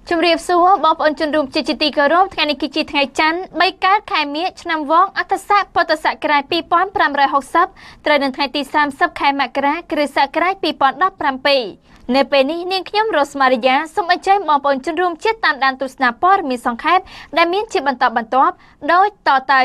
ជំរាបសួរបងប្អូនជនរួមជាទីគោរពថ្ងៃនេះគឺជាថ្ងៃច័ន្ទ3កើតខែមិញឆ្នាំវង្សអត្តស័កពុទ្ធសករាជ2560ត្រូវនៅថ្ងៃទី30ខែមករាគ្រិស្តសករាជ2017នៅពេលនេះនាងខ្ញុំរស់មារីយ៉ាសូមអញ្ជើញបងប្អូនជនរួមជាតិតាមដានទស្សនាព័ត៌មានសង្ខេបដែលមានជាបន្តបន្ទាប់ដូចតទៅ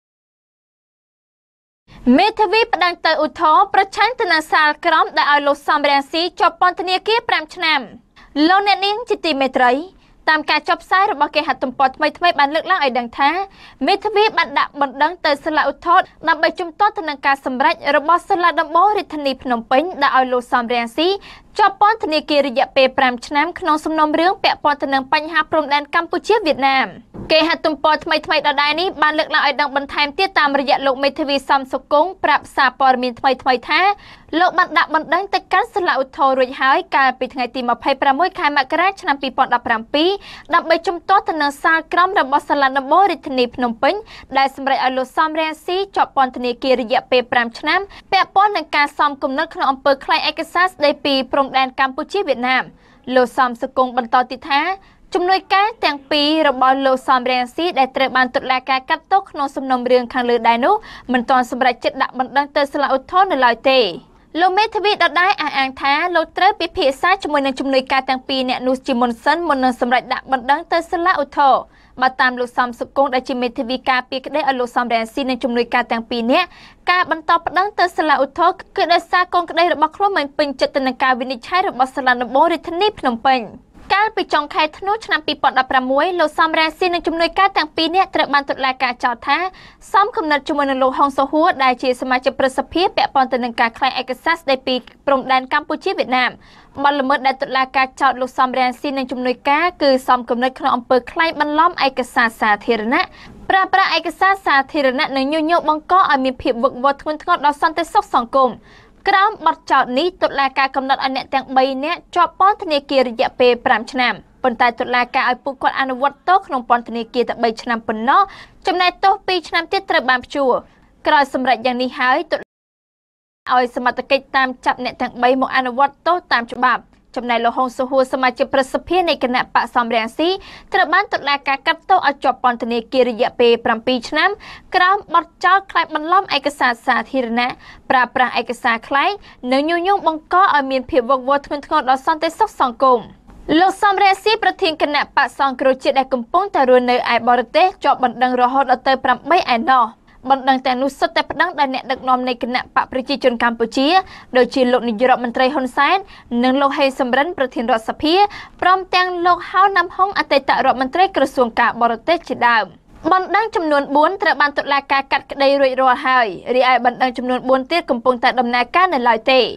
មេធាវីប្តឹងទៅឧទ្ធរប្រឆាំងទៅនឹងសាលក្រមដែលឲ្យលោកសំរាំងស៊ីជាប់ពន្ធនាគារ5ឆ្នាំលោកអ្នកនាងជាទីមេត្រីតាមការចុះផ្សាយរបស់គេហទំព័រថ្មីបានលើកឡើងឲ្យដឹងថាមេធាវីបានដាក់បណ្ដឹងទៅសាលាឧទ្ធរដើម្បីជំទាស់ទៅនឹងការសម្រេចរបស់សាលាដំបងរាជធានីភ្នំពេញដែលឲ្យលោកសំរាំងស៊ីជាប់ពន្ធនាគាររយៈពេល5ឆ្នាំក្នុងសំណុំរឿងពាក់ព័ន្ធទៅនឹងបញ្ហាព្រំដែនកម្ពុជាវៀតណាមគេហទំព័រថ្មីដដែលនេះបានលើកឡើងឲ្យដឹងបន្ថែមទៀតតាមរយៈលោកមេធាវីសំសុគង្គប្រាប់សារព័ត៌មានថ្មីថាលោកបានដាក់បណ្ដឹងទៅកាន់សាលាឧទ្ធររួចហើយកាលពីថ្ងៃទី26ខែមករាឆ្នាំ2017ដើម្បីជំទាស់ទៅនឹងសាលក្រមរបស់សាលាដំបងរាជធានីភ្នំពេញដែលសម្រេចឲ្យលោកសំរាំងស៊ីជាប់ពន្ធនាគាររយៈពេល5ឆ្នាំពាក់ព័ន្ធនឹងការសំគំនិតក្នុងអំពើក្លែងឯកសារស្តីពីព្រំដែនកម្ពុជាវៀតណាមលោកសំសុគង្គបន្តទៀតថាជំនួយការទាំងពីររបស់លោកសំរាំងស៊ីដែលត្រូវបានតុលាការកាត់ទោសក្នុងសំណុំរឿងខាងលើដែរនោះមិនទាន់សម្រេចចិត្តដាក់បណ្ដឹងទៅសាលាឧទ្ធរនៅឡើយទេលោកមេធាវីដដែលអះអាងថាលោកត្រូវពិភាក្សាជាមួយនឹងជំនួយការទាំងពីរអ្នកនោះជាមុនសិនមុននឹងសម្រេចដាក់បណ្ដឹងទៅសាលាឧទ្ធរបើតាមលោកសំសុគង្គដែលជាមេធាវីការពារក្តីឲ្យលោកសំរាំងស៊ីនិងជំនួយការទាំងពីរនាក់ការបន្តប្តឹងទៅសាលាឧទ្ធរគឺដោយសារកូនក្តីរបស់ខ្លួនមិនពេញចិត្តទៅនឹងការវិនិច្ឆ័យរបស់សាលាដំបងរាជធានីភ្នំពេញកាលពីចុងខែធ្នូឆ្នាំ2016លោកសំរាំងស៊ីនិងជំនួយការទាំងពីរនាក់ត្រូវបានតុលាការចោទថាសំគំនិតជាមួយនឹងលោកហុងសុហួរដែលជាសមាជិកប្រសិទ្ធភាពពាក់ព័ន្ធទៅនឹងការក្លែងឯកសារស្តីពីព្រំដែនកម្ពុជាវៀតណាមបទល្មើសដែលតុលាការចោទលោកសំរាំងស៊ីនិងជំនួយការគឺសំគំនិតក្នុងអំពើក្លែងបន្លំឯកសារសាធារណៈប្រើប្រាស់ឯកសារសាធារណៈនិងញុះញង់បង្កឲ្យមានភាពវឹកវរធ្ងន់ធ្ងរដល់សន្តិសុខសង្គមក្រោមបទចោទនេះតុលាការកំណត់ឲ្យអ្នកទាំង3នាក់ជាប់ពន្ធនាគាររយៈពេល5ឆ្នាំប៉ុន្តែតុលាការឲ្យពួកគាត់អនុវត្តទោសក្នុងពន្ធនាគារតែ3ឆ្នាំប៉ុណ្ណោះចំណែកទោស2ឆ្នាំទៀតត្រូវបានព្យួរក្រោយសម្រេចយ៉ាងនេះហើយតុលាការឲ្យសមត្ថកិច្ចតាមចាប់អ្នកទាំង3មកអនុវត្តទោសតាមច្បាប់ចំណែកលោកហុងសុហួរសមាជិកប្រសិទ្ធភាពនៃគណៈបកសំរាំងស៊ីត្រូវបានតុលាការកាត់ទោសឲ្យជាប់ពន្ធនាគាររយៈពេល7ឆ្នាំក្រោមបទចោទក្លែងបន្លំឯកសារសាធារណៈប្រើប្រាស់ឯកសារក្លែងនិងញុះញង់បង្កឲ្យមានភាពវឹកវរធ្ងន់ធ្ងរដល់សន្តិសុខសង្គមលោកសំរាំងស៊ីប្រធានគណៈបកសង្គ្រោះជាតិដែលកំពុងតែរស់នៅឯបរទេសជាប់បណ្ដឹងរហូតដល់ទៅ8ឯណោះបណ្ដឹងទាំងនោះសុទ្ធតែប្តឹងដល់អ្នកដឹកនាំនៃគណៈបកប្រជាជនកម្ពុជាដូចជាលោកនាយករដ្ឋមន្ត្រីហ៊ុនសែននិងលោកហេសំរិនប្រធានរដ្ឋសភាព្រមទាំងលោកហៅណាំហុងអតីតរដ្ឋមន្ត្រីក្រសួងការបរទេសជាដើមបណ្ដឹងចំនួន4ត្រូវបានតុលាការកាត់ក្តីរួចរាល់ហើយរីឯបណ្ដឹងចំនួន4ទៀតកំពុងតែដំណើរការនៅឡើយទេ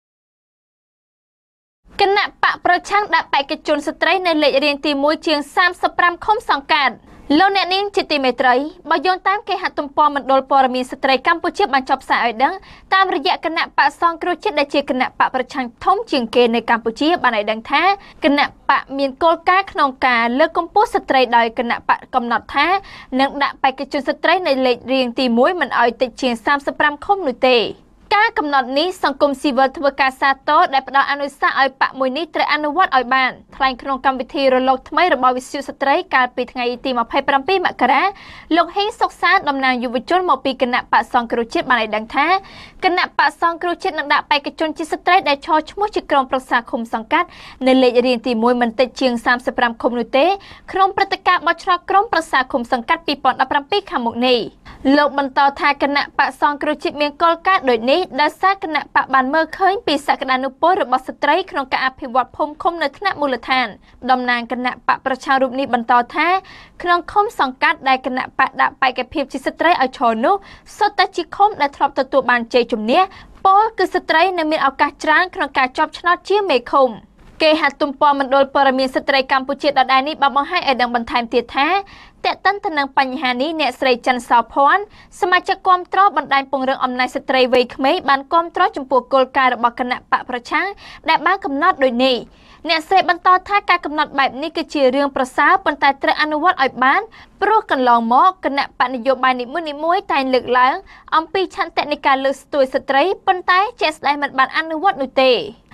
គណៈបកប្រឆាំងដាក់បេក្ខជនស្ត្រីនៅលេខរៀងទី1ជាង35ឃុំសង្កាត់លោកអ្នកនាងជាទីមេត្រីបើយោងតាមគេហទំព័រមណ្ឌលព័ត៌មានស្ត្រីកម្ពុជាបានចុះផ្សាយឲ្យដឹងតាមរយៈគណៈបកសង្គ្រោះជាតិដែលជាគណៈបកប្រឆាំងធំជាងគេនៅកម្ពុជាបានឲ្យដឹងថាគណៈបកមានគោលការណ៍ក្នុងការលើកកម្ពស់ស្ត្រីដោយគណៈបកកំណត់ថានឹងដាក់បេក្ខជនស្ត្រីនៅលេខរៀងទី1មិនឲ្យតិចជាង35ឃុំនោះទេការកំណត់នេះសង្គមស៊ីវិលធ្វើការសាទរដែលផ្ដល់អនុសាសន៍ឲ្យបកមួយនេះត្រូវអនុវត្តឲ្យបានថ្លែងក្នុងកម្មវិធីរលកថ្មីរបស់វិទ្យុស្ត្រីកាលពីថ្ងៃទី27មករាលោកហេងសុកសានតំណាងយុវជនមកពីគណៈបកសង្គ្រោះជាតិបានឲ្យដឹងថាគណៈបកសង្គ្រោះជាតិនឹងដាក់បេក្ខជនជាស្ត្រីដែលឈរឈ្មោះជាក្រុមប្រឹក្សាឃុំសង្កាត់នៅលេខរៀងទី1មិនតិចជាង35ឃុំនោះទេក្នុងព្រឹត្តិការណ៍បោះឆ្នោតក្រុមប្រឹក្សាឃុំសង្កាត់2017ខាងមុខនេះលោកបន្តថាគណៈបកសង្គ្រោះជាតិមានគោលការណ៍ដូចនេះដោយសារគណៈបកបានមើលឃើញពីសក្តានុពលរបស់ស្ត្រីក្នុងការអភិវឌ្ឍភូមិឃុំនៅថ្នាក់មូលដ្ឋានតំណាងគណៈបកប្រឆាំងរូបនេះបន្តថាក្នុងឃុំសង្កាត់ដែលគណៈបកដាក់បេក្ខភាពជាស្ត្រីឲ្យឈរនោះសុទ្ធតែជាឃុំដែលធ្លាប់ទទួលបានជ័យជំនះពលគឺស្ត្រីនៅមានឱកាសច្រើនក្នុងការជាប់ឆ្នោតជាមេឃុំគេហទំព័រមណ្ឌលព័ត៌មានស្ត្រីកម្ពុជាដដែលនេះបានបង្ហាញឲ្យដឹងបន្ថែមទៀតថាតេតិនទៅនឹងបញ្ហានេះអ្នកស្រីច័ន្ទសោភ័ណ្ឌសមាជិកគាំទ្របណ្ដាញពង្រឹងអំណាចស្ត្រីវ័យក្មេងបានគាំទ្រចំពោះគោលការណ៍របស់គណៈបកប្រឆាំងដែលបានកំណត់ដូចនេះអ្នកស្រីបន្តថាការកំណត់បែបនេះគឺជារឿងប្រសើរប៉ុន្តែត្រូវអនុវត្តឲ្យបានព្រោះកន្លងមកគណៈបកនយោបាយនីមួយៗតែងលើកឡើងអំពីឆន្ទៈនៃការលើកស្ទួយស្ត្រីប៉ុន្តែជាក់ស្ដែងមិនបានអនុវត្តនោះទេ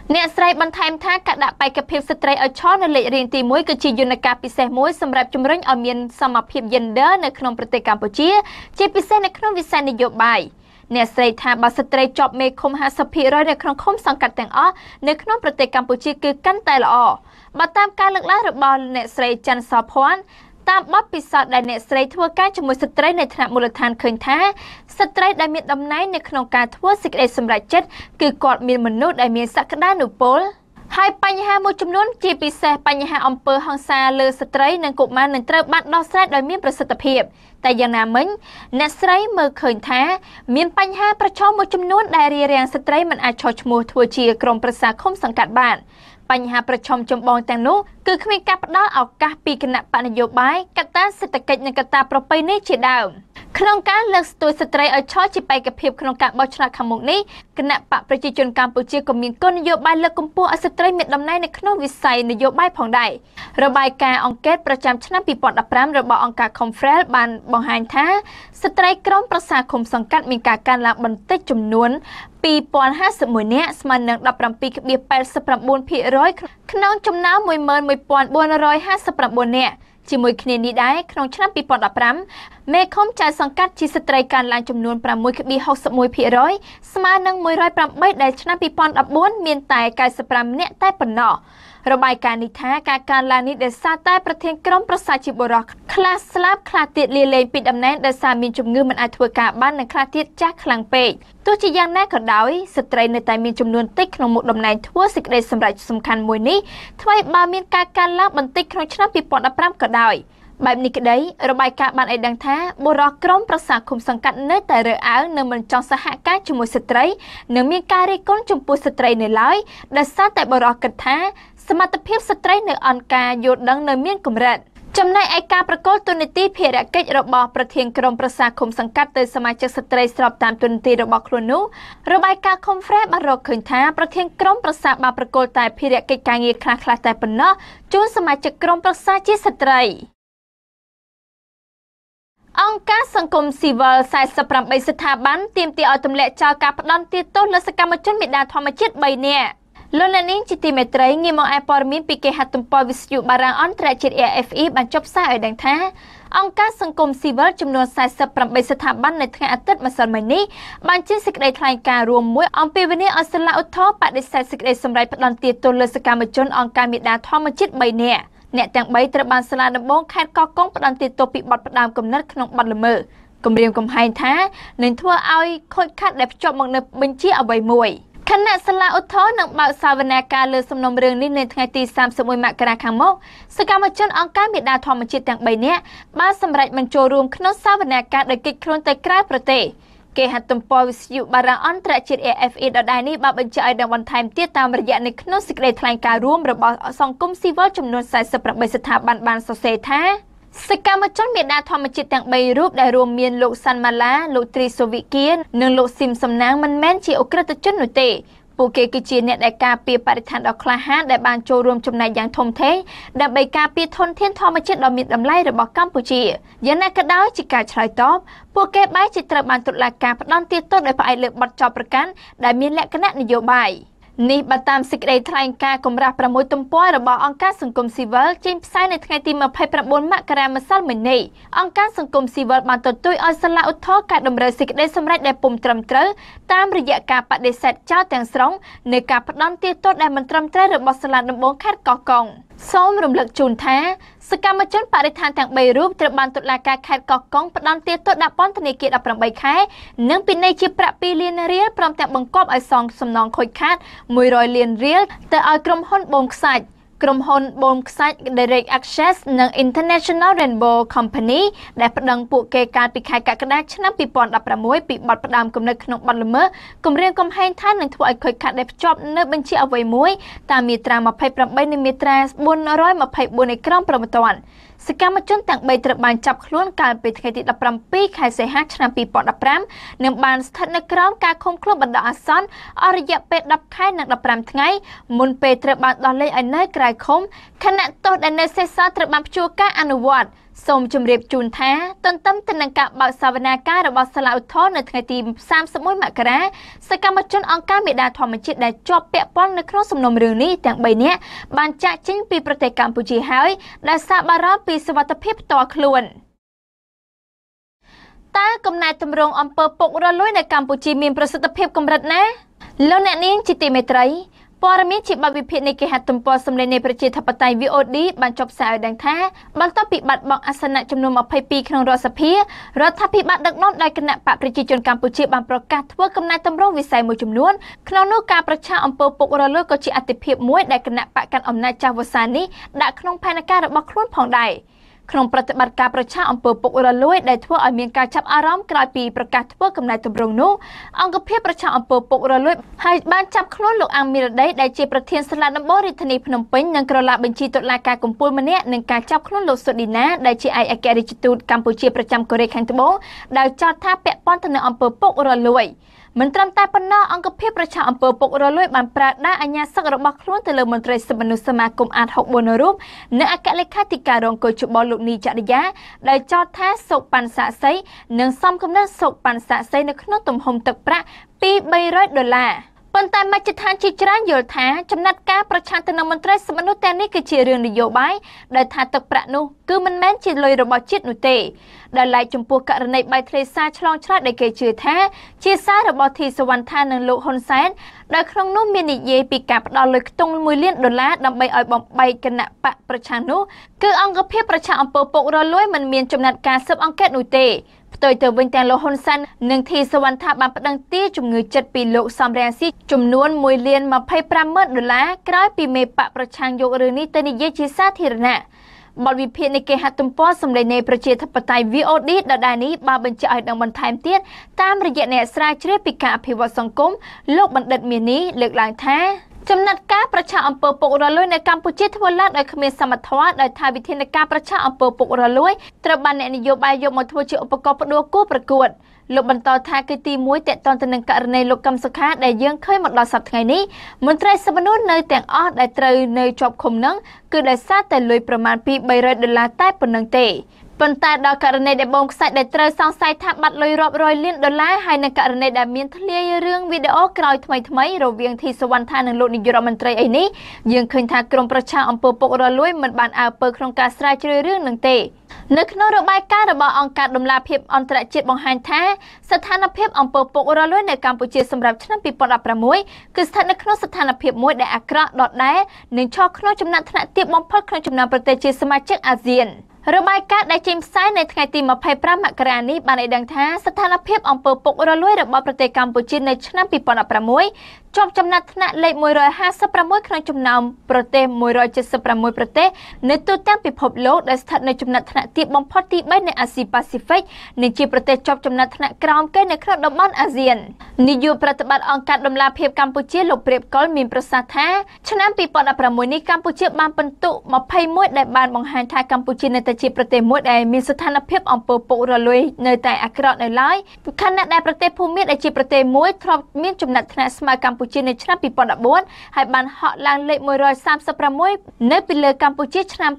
អ្នកស្រីបន្ថែមថាការដាក់បេក្ខភាពស្ត្រីឲ្យឈរនៅលេខរៀងទី1គឺជាយន្តការពិសេសមួយសម្រាប់ជំរុញឲ្យមានសមភាព gender នៅក្នុងប្រទេសកម្ពុជាជាពិសេសនៅក្នុងវិស័យនយោបាយអ្នកស្រីថាបើស្ត្រីជាប់មេឃុំ 50% នៅក្នុងឃុំសង្កាត់ទាំងអស់នៅក្នុងប្រទេសកម្ពុជាគឺកាន់តែល្អបើតាមការលើកឡើងរបស់អ្នកស្រីច័ន្ទសោភ័ណ្ឌតាមបទពិសោធន៍ដែលអ្នកស្រីធ្វើការជាមួយស្ត្រីនៅថ្នាក់មូលដ្ឋានឃើញថាស្ត្រីដែលមានតំណែងនៅក្នុងការធ្វើសេចក្តីសម្រេចចិត្តគឺគាត់មានមនុស្សដែលមានសក្តានុពលហើយបញ្ហាមួយចំនួនជាពិសេសបញ្ហាអំពើហិង្សាលើស្ត្រីនិងកុមារនឹងត្រូវបានដោះស្រាយដោយមានប្រសិទ្ធភាពតែយ៉ាងណាមិញអ្នកស្រីមើលឃើញថាមានបញ្ហាប្រឈមមួយចំនួនដែលរារាំងស្ត្រីមិនអាចចោះឈ្មោះធ្វើជាក្រុមប្រឹក្សាឃុំសង្កាត់បានបញ្ហាប្រឈមចម្បងទាំងនោះគឺគ្មានការផ្ដល់ឱកាសពីគណៈបកនយោបាយកត្តាសេដ្ឋកិច្ចនិងកត្តាប្រពៃណីជាដើមក្នុងការលើកស្ទួយស្ត្រីឲ្យឈរជាបេក្ខភាពក្នុងការបោះឆ្នោតខាងមុខនេះគណៈបកប្រជាជនកម្ពុជាក៏មានគោលនយោបាយលើកកម្ពស់ឲ្យស្ត្រីមានតំណែងនៅក្នុងវិស័យនយោបាយផងដែររបាយការណ៍អង្កេតប្រចាំឆ្នាំ2015របស់អង្គការ Confrel បានបង្ហាញថាស្ត្រីក្រុមប្រឹក្សាឃុំសង្កាត់មានការកើនឡើងបន្តិចចំនួន2051 នាក់ស្មើនឹង 17.89% ក្នុងចំណោម 11,459 នាក់ជាមួយគ្នានេះដែរក្នុងឆ្នាំ2015មេឃុំចៅសង្កាត់ជាស្ត្រីកើនឡើងចំនួន 6.61% ស្មើនឹង108ដែលឆ្នាំ2014មានតែ95នាក់តែប៉ុណ្ណោះរបាយការណ៍នេះថាការកើនឡើងនេះដោយសារតែប្រធានក្រុមប្រឹក្សាជីបុរសខ្លះស្លាប់ខ្លះទៀតលាលែងពីតំណែងដោយសារមានជំងឺមិនអាចធ្វើការបាននិងខ្លះទៀតចាស់ខ្លាំងពេកទោះជាយ៉ាងណាក៏ដោយស្ត្រីនៅតែមានចំនួនតិចក្នុងមុខតំណែងធ្វើសេចក្តីសម្រេចសំខាន់មួយនេះថ្មីបើមានការកើនឡើងបន្តិចក្នុងឆ្នាំ2015ក៏ដោយបែបនេះក្តីរបាយការណ៍បានឲ្យដឹងថាបុរសក្រុមប្រឹក្សាឃុំសង្កាត់នៅតែរើសអើងនិងមិនចង់សហការជាមួយស្ត្រីនិងមានការរិះគន់ចំពោះស្ត្រីនៅឡើយដោយសារតែបុរសគិតថាសមត្ថភាពស្ត្រីនៅអង្គការយល់ដឹងនៅមានកម្រិតចំណែកឯការប្រកល់ទូនាទីភារកិច្ចរបស់ប្រធានក្រុមប្រឹក្សាឃុំសង្កាត់ទៅសមាជិកស្ត្រីស្របតាមទូនាទីរបស់ខ្លួននោះរបាយការណ៍ Confrel បានរកឃើញថាប្រធានក្រុមប្រឹក្សាបានប្រកល់តែភារកិច្ចការងារខ្លះៗតែប៉ុណ្ណោះជូនសមាជិកក្រុមប្រឹក្សាជាស្ត្រីអង្គការសង្គមស៊ីវិល48ស្ថាប័នទាមទារឲ្យទម្លាក់ចោលការផ្ដន់ទាទោសលើសកម្មជនមេដាធម្មជាតិ3នាក់លោកអ្នកនាងជាទីមេត្រីងាកមកឯព័ត៌មានពីគេហទំព័រវិទ្យុបារាំងអន្តរជាតិ AFE បានចុះផ្សាយឲ្យដឹងថាអង្គការសង្គមស៊ីវិលចំនួន48ស្ថាប័ននៅថ្ងៃអាទិត្យម្សិលមិញនេះបានចេញសេចក្តីថ្លែងការណ៍រួមមួយអំពាវនាវឲ្យសាលាឧទ្ធរណ៍បដិសេធសេចក្តីសម្រេចផ្ដន់ទាទោសលើសកម្មជនអង្គការមេដាធម្មជាតិ3នាក់អ្នកទាំង3ត្រូវបានសាលាដំបងខេត្តកោះកុងផ្ដន្ទាទោសពីបទផ្ដាំគំនិតក្នុងបទល្មើសគំរាមកំហែងថានឹងធ្វើឲ្យខូចខាតដែលភ្ជាប់មកនៅបញ្ជាអ្វីមួយខណៈសាលាឧទ្ធរណ៍នឹងបើកសវនាការលើសំណុំរឿងនេះនៅថ្ងៃទី31មករាខាងមុខសកម្មជនអង្គការមេដាធម្មជាតិទាំង3នាក់បានសម្រេចបញ្ចូលរួមក្នុងសវនាការដោយគេចខ្លួនទៅក្រៅប្រទេសគេហទំព័រវិទ្យុបារាំងអន្តរជាតិ AFE ដដែលនេះបានបញ្ជាក់ឲ្យដឹងបន្ថែមទៀតតាមរយៈនៅក្នុងសេចក្តីថ្លែងការណ៍រួមរបស់សង្គមស៊ីវិលចំនួន48ស្ថាប័នបានសរសេរថាសកម្មជនមេដាធម្មជាតិទាំង3រូបដែលរួមមានលោកសាន់ម៉ាឡាលោកទ្រីសូវីគៀននិងលោកស៊ីមសំណាងមិនមែនជាអ ுக ្រិតជននោះទេពួកគេគឺជាអ្នកដែលការពារបរិស្ថានដ៏ក្លាហានដែលបានចូលរួមចំណែកយ៉ាងធំធេងដើម្បីការពារធនធានធម្មជាតិដ៏មានតម្លៃរបស់កម្ពុជាយ៉ាងណាក៏ដោយជាការឆ្លើយតបពួកគេបែរជាត្រូវបានតុលាការផ្ដន្ទាទោសដោយផ្អែកលើបទចោទប្រកាន់ដែលមានលក្ខណៈនយោបាយនេះបើតាមសេចក្តីថ្លែងការណ៍កម្រាស់6ទំព័ររបស់អង្គការសង្គមស៊ីវិលចេញផ្សាយនៅថ្ងៃទី29មករាម្សិលមិញនេះអង្គការសង្គមស៊ីវិលបានទទូចឲ្យសាលាឧទ្ធរណ៍កែតម្រូវសេចក្តីសម្រេចដែលពុំត្រឹមត្រូវតាមរយៈការបដិសេធចោលទាំងស្រុងនៃការផ្ដន្ទាទោសដែលមិនត្រឹមត្រូវរបស់សាលាដំបងខេត្តកោះកុងសូមរំលឹកជូនថាសកម្មជនបរិស្ថានទាំង3រូបត្រូវបានតុលាការខេត្តកោះកុងផ្ដន្ទាទោសដាក់ពន្ធនាគារ18ខែនិងពិន័យជាប្រាក់2លានរៀលព្រមទាំងបង្គាប់ឲ្យសងសំណងខូចខាត100លានរៀលទៅឲ្យក្រុមហ៊ុនបូមខ្សាច់ក្រុមហ៊ុនបូមខ្សាច់ Direct Access និង International Rainbow Company ដែលប្តឹងពួកគេកាលពីខែកក្កដាឆ្នាំ2016ពីបទផ្ដាំគំនិតក្នុងបទល្មើសគំរាមកំហែងថានឹងធ្វើឲ្យខូចខាតដែលភ្ជាប់នៅបញ្ជាអ្វីមួយតាមមាត្រា28និងមាត្រា424នៃក្រមព្រហ្មទណ្ឌសកម្មជនទាំង3ត្រូវបានចាប់ខ្លួនកាលពីថ្ងៃទី17ខែសីហាឆ្នាំ2015និងបានស្ថិតនៅក្រោមការឃុំខ្លួនបណ្ដោះអាសន្នអស់រយៈពេល10ខែនិង15ថ្ងៃមុនពេលត្រូវបានដោះលែងឲ្យនៅក្រៅបាយខុំខណៈទោសដែលនៅសេសសល់ត្រូវបានព្យួរការអនុវត្តសូមជម្រាបជូនថាទន្ទឹមទៅនឹងការបើកសវនាការរបស់សាលាឧទ្ធរណ៍នៅថ្ងៃទី31មករាសកម្មជនអង្គការមេដាធម្មជាតិដែលជាប់ពាក់ព័ន្ធនៅក្នុងសំណុំរឿងនេះទាំង3នាក់បានចាកចេញពីប្រទេសកម្ពុជាហើយដែលសារបារម្ភពីសុវត្ថិភាពផ្ទាល់ខ្លួនតើកំណែទម្រង់អំពើពុករលួយនៅកម្ពុជាមានប្រសិទ្ធភាពកម្រិតណាលោកអ្នកនាងជាទីមេត្រីព័ត៌មានជាបទវិភាគនៃគេហទំព័រសម្លេងនៃប្រជាធិបតេយ្យ VOD បានចុះផ្សាយឲ្យដឹងថាបន្ទាប់ពីបាត់បង់អាសនៈចំនួន22ក្នុងរដ្ឋសភារដ្ឋាភិបាលដឹកនាំដោយគណៈបកប្រជាជនកម្ពុជាបានប្រកាសធ្វើកំណែទម្រង់វិស័យមួយចំនួនក្នុងនោះការប្រឆាំងអំពើពុករលួយក៏ជាអាទិភាពមួយដែលគណៈបកកាន់អំណាចចាស់វស្សានេះដាក់ក្នុងផែនការរបស់ខ្លួនផងដែរក្នុងប្រតិបត្តិការប្រឆាំងអំពើពុករលួយដែលធ្វើឲ្យមានការចាប់អារម្មណ៍ក្រោយពីប្រកាសធ្វើកំណែទម្រង់នោះអង្គភាពប្រឆាំងអំពើពុករលួយហើយបានចាប់ខ្លួនលោកអាំងមីរ៉ាដីដែលជាប្រធានសាលាដំបងរាជធានីភ្នំពេញនិងក្រឡាបញ្ជីតុលាការកំពូលម្នាក់នឹងការចាប់ខ្លួនលោកសុឌីណាដែលជាឯកអគ្គរដ្ឋទូតកម្ពុជាប្រចាំកូរ៉េខាងត្បូងដែលចោទថាពាក់ព័ន្ធទៅនឹងអំពើពុករលួយមិនត្រឹមតែប៉ុណ្ណោះអង្គភាពប្រឆាំងអំពើពុករលួយបានប្រើដៃអាជ្ញាសឹករបស់ខ្លួនទៅលើមន្ត្រីសិទ្ធិមនុស្សសមាគមអាត64រូបនិងអគ្គលេខាធិការរងកុយច្បល់លោកនីចរិយាដែលចោទថាសុកប៉ាន់សាក់សីនិងសំគំនិតសុកប៉ាន់សាក់សីនៅក្នុងទំហំទឹកប្រាក់ពី$300ប៉ុន្តែមជ្ឈដ្ឋានជាច្រើនយល់ថាចំណាត់ការប្រឆាំងទៅនឹងមន្ត្រីសិទ្ធិមនុស្សទាំងនេះគឺជារឿងនយោបាយដែលថាទឹកប្រាក់នោះគឺមិនមែនជាលុយរបស់ជាតិនោះទេដែលឡែកចំពោះករណីបែកធ្លាយសារឆ្លងឆ្លើយដែលគេជឿថាជាសាររបស់ធីសវណ្ណថានិងលោកហ៊ុនសែនដែលក្នុងនោះមាននិយាយពីការផ្ដល់លុយខ្ទង់$1 លានដើម្បីឲ្យបំបីគណៈបកប្រឆាំងនោះគឺអង្គភាពប្រឆាំងអំពើពុករលួយមិនមានចំណាត់ការស៊ើបអង្កេតនោះទេផ្ទុយទៅវិញទាំងលោកហ៊ុនសែននិងធីសវណ្ណថាបានប្តឹងទារជំងឺចិត្តពីលោកសំរងស៊ីចំនួន$1,25,000ក្រោយពីមេបកប្រឆាំងយករឿងនេះទៅនិយាយជាសាធារណៈបទវិភាគនៃគេហទំព័រសម្លេងនៃប្រជាធិបតេយ្យ VOD ដដែលនេះបានបញ្ជាក់ឲ្យដឹងបន្ថែមទៀតតាមរយៈអ្នកស្រាវជ្រាវពីការអភិវឌ្ឍសង្គមលោកបណ្ឌិតមាសនេះលើកឡើងថាចំណាត់ការប្រឆាំងអំពើពុករលួយនៅកម្ពុជាធ្វើឡើងដោយគ្មានសមត្ថភាពដោយថាវិធានការប្រឆាំងអំពើពុករលួយត្រូវបានអ្នកនយោបាយយកមកធ្វើជាឧបករណ៍ផ្ដួលគូប្រកួតលោកបន្តថាគឺទី1តេតតទៅនឹងករណីលោកកឹមសុខាដែលយើងឃើញមកដល់សប្តាហ៍ថ្ងៃនេះមន្ត្រីសិទ្ធិមនុស្សនៅទាំងអស់ដែលត្រូវនៅជាប់ឃុំនឹងគឺដោយសារតែលុយប្រមាណពី$300តែប៉ុណ្្នឹងទេប៉ុន្តែដល់ករណីដែលបងខ្សាច់ដែលត្រូវសង្ស័យថាបាត់លុយរាប់រយលាន$ហើយនៅករណីដែលមានធ្លាយរឿងវីដេអូក្រោយថ្មីរវាងធីសវណ្ណថានិងលោកនាយករដ្ឋមន្ត្រីអីនេះយើងឃើញថាក្រមប្រឆាំងអំពើពុករលួយមិនបានអើពើក្នុងការស្រាវជ្រាវរឿងនឹងទេនៅក្នុងរបាយការណ៍របស់អង្គការដំឡាភិបអន្តរជាតិបង្ហាញថាស្ថានភាពអំពើពុករលួយនៅកម្ពុជាសម្រាប់ឆ្នាំ2016គឺស្ថិតនៅក្នុងស្ថានភាពមួយដែលអាក្រក់ដដែលនិងឈរក្នុងចំណាត់ថ្នាក់ទាបបំផុតក្នុងចំណោមប្រទេសជាសមាជិកអាស៊ានរបាយការណ៍ដែលចេញផ្សាយនៅថ្ងៃទី25មករានេះបានឲ្យដឹងថាស្ថានភាពអំពើពុករលួយរបស់ប្រទេសកម្ពុជានៅឆ្នាំ2016ជាប់ចំណាត់ថ្នាក់លេខ156ក្នុងចំណោមប្រទេស176ប្រទេសនៅទូទាំងពិភពលោកដែលស្ថិតនៅចំណាត់ថ្នាក់ទាបបំផុតទី3នៅអាស៊ីប៉ាស៊ីហ្វិកនិងជាប្រទេសជាប់ចំណាត់ថ្នាក់ក្រោមគេនៅក្នុងតំបន់អាស៊ាននាយកប្រតិបត្តិអង្គការដំឡាភិបកម្ពុជាលោកព្រាបកុលមានប្រសាសន៍ថាឆ្នាំ2016នេះកម្ពុជាបានពិន្ទុ21ដែលបានបង្ហាញថាកម្ពុជានៅតែជាប្រទេសមួយដែលមានស្ថានភាពអំពើពុករលួយនៅតែអាក្រក់នៅឡើយខណៈដែលប្រទេសភូមាដែលជាប្រទេសមួយធ្លាប់មានចំណាត់ថ្នាក់ស្មើកម្ពុជានៅឆ្នាំ2014ហើយបានហក់ឡើងលេខ136នៅពីលើកម្ពុជាឆ្នាំ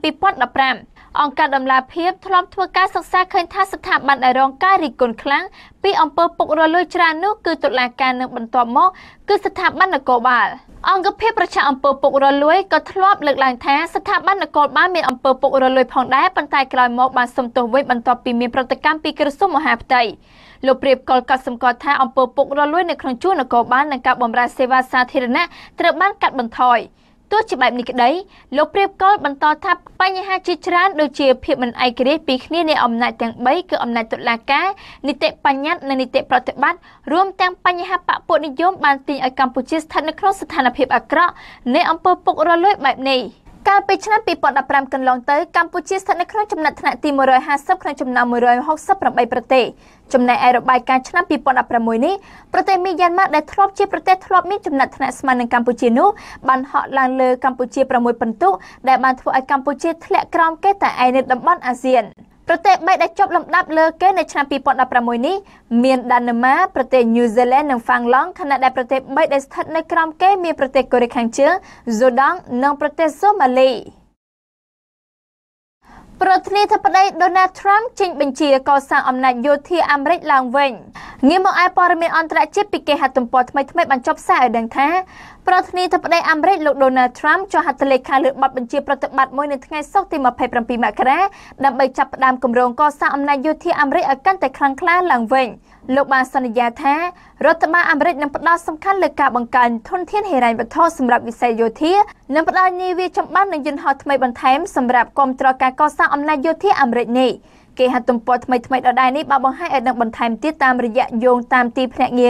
2015អង្គការដំឡាភិបធ្លាប់ធ្វើការសិក្សាឃើញថាស្ថាប័នដែលរងការរិះគន់ខ្លាំងពីអំពើពុករលួយច្រើននោះគឺតុលាការនិងបន្ទាប់មកគឺស្ថាប័ននគរបាលអង្គភាពប្រឆាំងអំពើពុករលួយក៏ធ្លាប់លើកឡើងថាស្ថាប័ននគរបាលមានអំពើពុករលួយផងដែរប៉ុន្តែក្រោយមកបានសុំទោសវិញបន្ទាប់ពីមានប្រតិកម្មពីក្រសួងមហាផ្ទៃលោកព្រាបកុលក៏សម្គាល់ថាអំពើពុករលួយនៅក្នុងជួរនគរបាលនិងការបម្រើសេវាសាធារណៈត្រូវបានកាត់បន្ថយទោះជាបែបនេះក្តីលោកព្រាបកុលបន្តថាបញ្ហាជាច្រើនដូចជាភាពមិនឯករាជ្យពីគ្នានៃអំណាចទាំង3គឺអំណាចតុលាការនីតិបញ្ញត្តិនិងនីតិប្រតិបត្តិរួមទាំងបញ្ហាបពុនិយមបានទាញឲ្យកម្ពុជាស្ថិតនៅក្នុងស្ថានភាពអាក្រក់នៃអំពើពុករលួយបែបនេះកាលពីឆ្នាំ2015កន្លងទៅកម្ពុជាស្ថិតនៅក្នុងចំណាត់ថ្នាក់ទី150ក្នុងចំណោម168ប្រទេសចំណែកឯរបាយការណ៍ឆ្នាំ2016នេះប្រទេសមីយ៉ាន់ម៉ាដែលធ្លាប់ជាប្រទេសធ្លាប់មានចំណាត់ថ្នាក់ស្មើនឹងកម្ពុជានោះបានហក់ឡើងលើកម្ពុជា6ពិន្ទុដែលបានធ្វើឲ្យកម្ពុជាធ្លាក់ក្រោមគេតែឯងនៅតំបន់អាស៊ានប្រទេស3ដែលជាប់លំដាប់លើគេនៅឆ្នាំ2016នេះមានដាណាម៉ាប្រទេសញូហ្សេឡង់និងហ្វាំងឡង់ខណៈដែលប្រទេស3ដែលស្ថិតនៅក្រោមគេមានប្រទេសកូរ៉េខាងជើងស៊ូដង់និងប្រទេសសូម៉ាលីប្រធានាធិបតី Donald Trump ចេញបញ្ជាកសាងអំណាចយោធាអាមេរិកឡើងវិញងាកមកឯព័ត៌មានអន្តរជាតិពីគេហទំព័រថ្មីៗបានចុះផ្សាយឲ្យដឹងថាប្រធានាធិបតីអាមេរិកលោក Donald Trump ចុះហត្ថលេខាលើបទបញ្ជាប្រតិបត្តិមួយនៅថ្ងៃសុក្រទី27មករាដើម្បីចាប់ផ្ដើមគម្រោងកសាងអំណាចយោធាអាមេរិកឲ្យកាន់តែខ្លាំងក្លាឡើងវិញលោកបានសន្យាថារដ្ឋបាលអាមេរិកនឹងផ្ដោតសំខាន់លើការបង្កើនធនធានហិរញ្ញវត្ថុសម្រាប់វិស័យយោធានិងផ្ដល់នាវាចម្បាំងនិងយន្តហោះថ្មីបន្ថែមសម្រាប់គាំទ្រការកសាងអំណាចយោធាអាមេរិកនេះគេហទំព័រថ្មីៗដដែលនេះបានបង្ហាញឲ្យដឹងបន្ថែមទៀតតាមរយៈយោងតាមទីភ្នាក់ងារ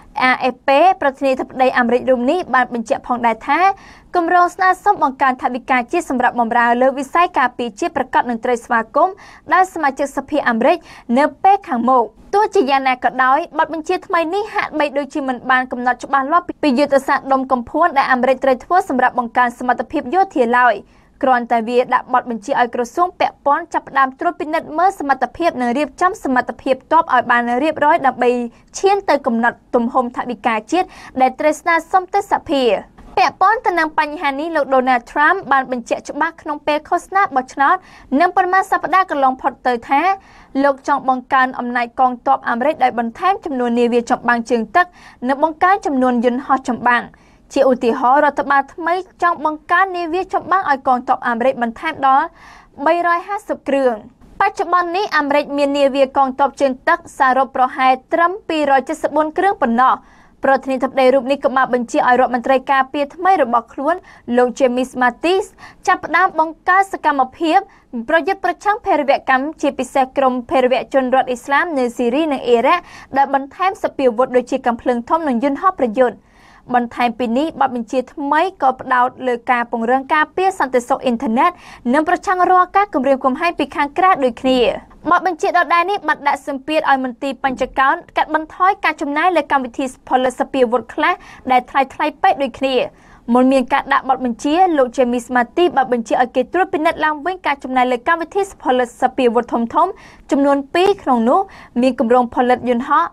AFP ប្រធានាធិបតីអាមេរិករូបនេះបានបញ្ជាក់ផងដែរថាគម្រោងស្នើសុំបង្កើនថវិកាជាតិសម្រាប់បម្រើលើវិស័យការពារជាតិប្រកបនឹងត្រូវស្វាគមន៍ដោយសមាជិកសភាអាមេរិកនៅពេលខាងមុខទោះជាយ៉ាងណាក៏ដោយបទបញ្ជាថ្មីនេះហាក់បីដូចជាមិនបានកំណត់ច្បាស់លាស់ពីយុទ្ធសាស្ត្រដុំកំភួនដែលអាមេរិកត្រូវធ្វើសម្រាប់បង្កើនសមត្ថភាពយោធាឡើយគ្រាន់តែវាដាក់បទបញ្ជាឲ្យក្រសួងពាក់ព័ន្ធចាប់ផ្ដើមត្រួតពិនិត្យមើលសមត្ថភាពនិងរៀបចំសមត្ថភាពទ័ពឲ្យបានរៀបរយដើម្បីឈានទៅកំណត់ទំហំថវិកាជាតិដែលត្រូវស្នើសុំទៅសភាពាក់ព័ន្ធទៅនឹងបញ្ហានេះលោក Donald Trump បានបញ្ជាក់ច្បាស់ក្នុងពេលឃោសនាបោះឆ្នោតនៅប្រមាណសប្តាហ៍កន្លងផុតទៅថាលោកចង់បង្កើនអំណាចកងទ័ពអាមេរិកដោយបន្ថែមចំនួននាវាចម្បាំងជើងទឹកនិងបង្កើនចំនួនយន្តហោះចម្បាំងជាឧទាហរណ៍រដ្ឋបាលថ្មីចង់បង្កើននាវាចម្បាំងឲ្យកងទ័ពអាមេរិកបន្ថែមដល់350គ្រឿងបច្ចុប្បន្ននេះអាមេរិកមាននាវាកងទ័ពជើងទឹកសរុបប្រហែលត្រឹម274គ្រឿងប៉ុណ្ណោះប្រធានាធិបតីរូបនេះក៏បានបញ្ជាឲ្យរដ្ឋមន្ត្រីការពារថ្មីរបស់ខ្លួនលោក James Mattis ចាប់ផ្ដើមបង្កើនសកម្មភាពប្រយុទ្ធប្រឆាំងភេរវកម្មជាពិសេសក្រុមភេរវជនរដ្ឋអ៊ីស្លាមនៅស៊ីរីនិងអ៊ីរ៉ាក់ដែលបន្ថែមសពាវុធដូចជាកាំភ្លើងធំនិងយន្តហោះប្រយុទ្ធបន្ថែមពីនេះបទបញ្ជាថ្មីក៏ផ្ដោតលើការពង្រឹងការពារសន្តិសុខអ៊ីនធឺណិតនិងប្រឆាំងរាល់ការគំរាមកំហែងពីខាងក្រៅដូចគ្នាបទបញ្ជាដដែលនេះបានដាក់សម្ពាធឲ្យមន្ទីរបញ្ចកោណកាត់បន្ថយការចំណាយលើកម្មវិធីផលិតសពាវុធខ្លះដែលថ្លៃពេកដូចគ្នាមុនមានការដាក់បទបញ្ជាលោក James Mattis បានបញ្ជាឲ្យគេត្រួតពិនិត្យឡើងវិញការចំណាយលើកម្មវិធីផលិតសពាវុធធំៗចំនួន2ក្នុងនោះមានគម្រោងផលិតយន្តហោះ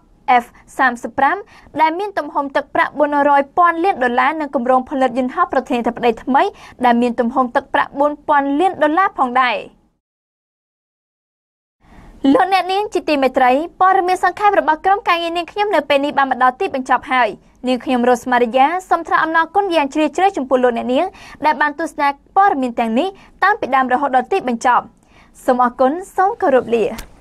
F-35 ដែលមានទំហំទឹកប្រាក់$400,000 លាននិងគម្រោងផលិតយន្តហោះប្រធានាធិបតីថ្មីដែលមានទំហំទឹកប្រាក់$4,000 លានផងដែរលោកអ្នកនាងជាទីមេត្រីព័ត៌មានសង្ខេបរបស់ក្រុមការងារនាងខ្ញុំនៅពេលនេះបានមកដល់ទីបញ្ចប់ហើយនាងខ្ញុំរស់មារយាសូមថ្លែងអំណរគុណយ៉ាងជ្រាលជ្រៅចំពោះលោកអ្នកនាងដែលបានទស្សនាព័ត៌មានទាំងនេះតាំងពីដើមរហូតដល់ទីបញ្ចប់សូមអរគុណសូមគោរពលា